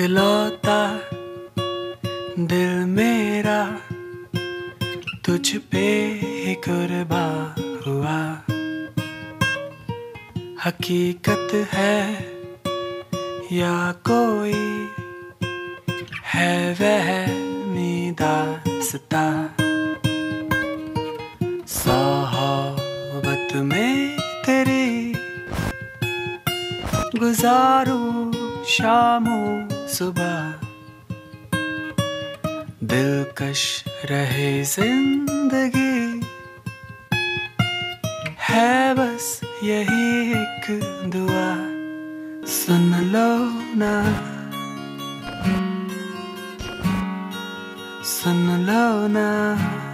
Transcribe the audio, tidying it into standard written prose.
इकलौता दिल मेरा तुझ पे ही कुर्बान हुआ। हकीकत है या कोई है वहमी दास्तां, सोहबत में तेरी गुजारूं शामो सुबह। दिलकश रहे जिंदगी है बस यही एक दुआ। सुन लो ना, सुन लो ना।